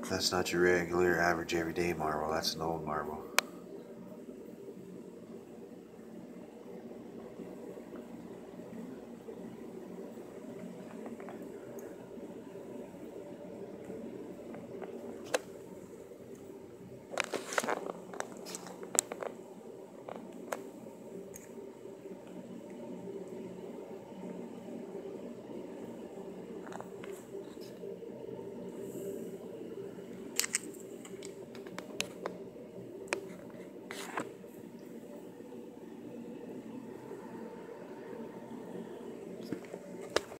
That's not your regular, average, everyday marble. That's an old marble.